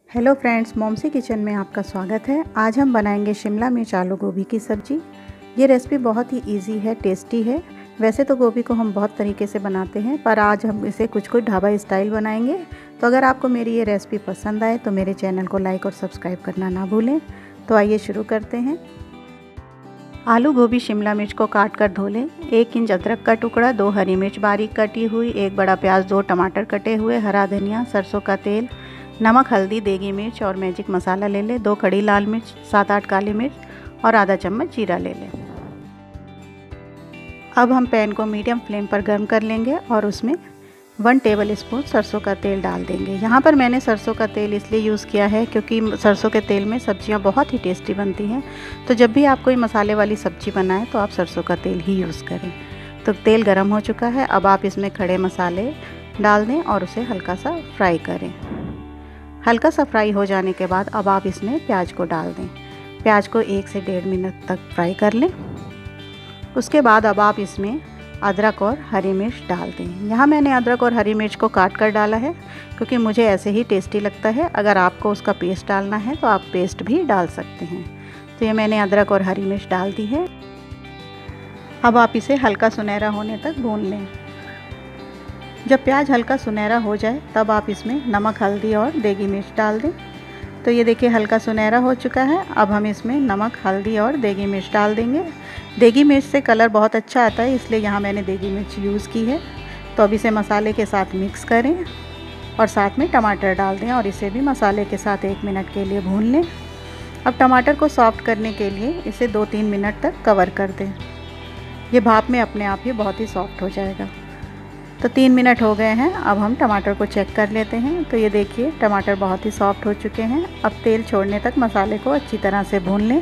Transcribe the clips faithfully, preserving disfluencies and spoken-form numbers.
Hello friends, मोमसी kitchen में आपका स्वागत है। आज हम बनाएंगे शिमला मिर्च आलू गोभी की सब्ज़ी। ये रेसिपी बहुत ही इजी है, टेस्टी है। वैसे तो गोभी को हम बहुत तरीके से बनाते हैं, पर आज हम इसे कुछ कुछ ढाबा स्टाइल बनाएंगे। तो अगर आपको मेरी ये रेसिपी पसंद आए तो मेरे चैनल को लाइक और सब्सक्राइब करना ना भूलें। तो आइए शुरू करते हैं। आलू गोभी शिमला मिर्च को काट कर धो लें। एक इंच अदरक का टुकड़ा, दो हरी मिर्च बारीक कटी हुई, एक बड़ा प्याज, दो टमाटर कटे हुए, हरा धनिया, सरसों का तेल, नमक, हल्दी, देगी मिर्च और मैजिक मसाला ले लें। दो खड़ी लाल मिर्च, सात आठ काली मिर्च और आधा चम्मच जीरा ले लें। अब हम पैन को मीडियम फ्लेम पर गर्म कर लेंगे और उसमें वन टेबल स्पून सरसों का तेल डाल देंगे। यहाँ पर मैंने सरसों का तेल इसलिए यूज़ किया है क्योंकि सरसों के तेल में सब्जियाँ बहुत ही टेस्टी बनती हैं। तो जब भी आप कोई मसाले वाली सब्ज़ी बनाएं तो आप सरसों का तेल ही यूज़ करें। तो तेल गर्म हो चुका है। अब आप इसमें खड़े मसाले डाल दें और उसे हल्का सा फ्राई करें। हल्का सा फ्राई हो जाने के बाद अब आप इसमें प्याज को डाल दें। प्याज को एक से डेढ़ मिनट तक फ्राई कर लें। उसके बाद अब आप इसमें अदरक और हरी मिर्च डाल दें। यहाँ मैंने अदरक और हरी मिर्च को काट कर डाला है क्योंकि मुझे ऐसे ही टेस्टी लगता है। अगर आपको उसका पेस्ट डालना है तो आप पेस्ट भी डाल सकते हैं। तो ये मैंने अदरक और हरी मिर्च डाल दी है। अब आप इसे हल्का सुनहरा होने तक भून लें। जब प्याज हल्का सुनहरा हो जाए तब आप इसमें नमक, हल्दी और देगी मिर्च डाल दें। तो ये देखिए हल्का सुनहरा हो चुका है। अब हम इसमें नमक, हल्दी और देगी मिर्च डाल देंगे। देगी मिर्च से कलर बहुत अच्छा आता है, इसलिए यहाँ मैंने देगी मिर्च यूज़ की है। तो अब इसे मसाले के साथ मिक्स करें और साथ में टमाटर डाल दें और इसे भी मसाले के साथ एक मिनट के लिए भून लें। अब टमाटर को सॉफ्ट करने के लिए इसे दो तीन मिनट तक कवर कर दें। ये भाप में अपने आप ही बहुत ही सॉफ्ट हो जाएगा। तो तीन मिनट हो गए हैं। अब हम टमाटर को चेक कर लेते हैं। तो ये देखिए टमाटर बहुत ही सॉफ्ट हो चुके हैं। अब तेल छोड़ने तक मसाले को अच्छी तरह से भून लें।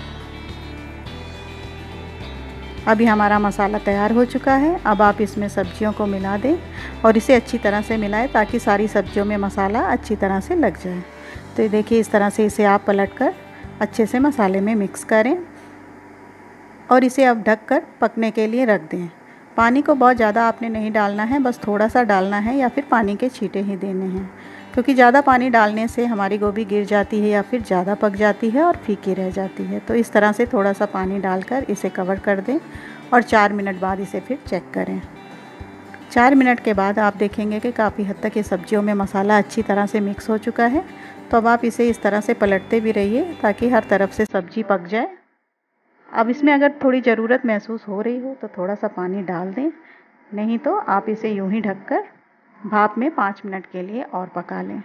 अभी हमारा मसाला तैयार हो चुका है। अब आप इसमें सब्जियों को मिला दें और इसे अच्छी तरह से मिलाएं ताकि सारी सब्जियों में मसाला अच्छी तरह से लग जाए। तो ये देखिए इस तरह से इसे आप पलटकर अच्छे से मसाले में मिक्स करें और इसे अब ढककर पकने के लिए रख दें। पानी को बहुत ज़्यादा आपने नहीं डालना है, बस थोड़ा सा डालना है या फिर पानी के छींटे ही देने हैं, क्योंकि ज़्यादा पानी डालने से हमारी गोभी गिर जाती है या फिर ज़्यादा पक जाती है और फीकी रह जाती है। तो इस तरह से थोड़ा सा पानी डालकर इसे कवर कर दें और चार मिनट बाद इसे फिर चेक करें। चार मिनट के बाद आप देखेंगे कि काफ़ी हद तक ये सब्जियों में मसाला अच्छी तरह से मिक्स हो चुका है। तो अब आप इसे इस तरह से पलटते भी रहिए ताकि हर तरफ से सब्जी पक जाए। अब इसमें अगर थोड़ी ज़रूरत महसूस हो रही हो तो थोड़ा सा पानी डाल दें, नहीं तो आप इसे यूं ही ढककर भाप में पाँच मिनट के लिए और पका लें।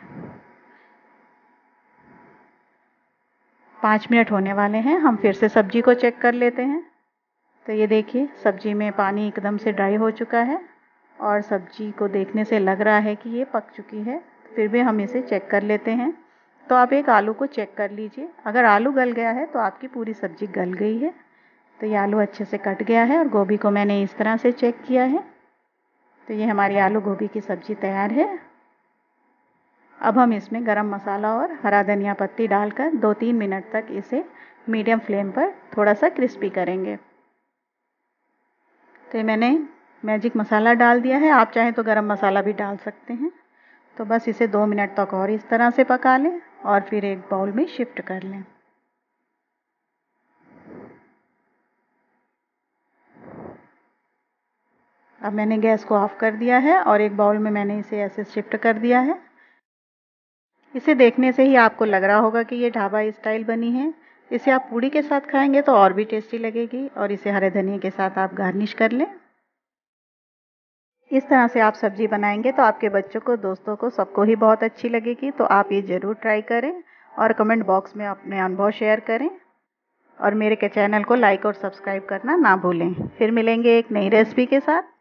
पाँच मिनट होने वाले हैं। हम फिर से सब्जी को चेक कर लेते हैं। तो ये देखिए सब्जी में पानी एकदम से ड्राई हो चुका है और सब्जी को देखने से लग रहा है कि ये पक चुकी है। फिर भी हम इसे चेक कर लेते हैं। तो आप एक आलू को चेक कर लीजिए। अगर आलू गल गया है तो आपकी पूरी सब्जी गल गई है। तो ये आलू अच्छे से कट गया है और गोभी को मैंने इस तरह से चेक किया है। तो ये हमारी आलू गोभी की सब्ज़ी तैयार है। अब हम इसमें गरम मसाला और हरा धनिया पत्ती डालकर दो तीन मिनट तक इसे मीडियम फ्लेम पर थोड़ा सा क्रिस्पी करेंगे। तो ये मैंने मैजिक मसाला डाल दिया है। आप चाहें तो गरम मसाला भी डाल सकते हैं। तो बस इसे दो मिनट तक और इस तरह से पका लें और फिर एक बाउल में शिफ्ट कर लें। अब मैंने गैस को ऑफ कर दिया है और एक बाउल में मैंने इसे ऐसे शिफ्ट कर दिया है। इसे देखने से ही आपको लग रहा होगा कि ये ढाबा स्टाइल बनी है। इसे आप पूड़ी के साथ खाएंगे तो और भी टेस्टी लगेगी और इसे हरे धनिया के साथ आप गार्निश कर लें। इस तरह से आप सब्जी बनाएंगे तो आपके बच्चों को, दोस्तों को, सबको ही बहुत अच्छी लगेगी। तो आप ये ज़रूर ट्राई करें और कमेंट बॉक्स में अपने अनुभव शेयर करें और मेरे के चैनल को लाइक और सब्सक्राइब करना ना भूलें। फिर मिलेंगे एक नई रेसिपी के साथ।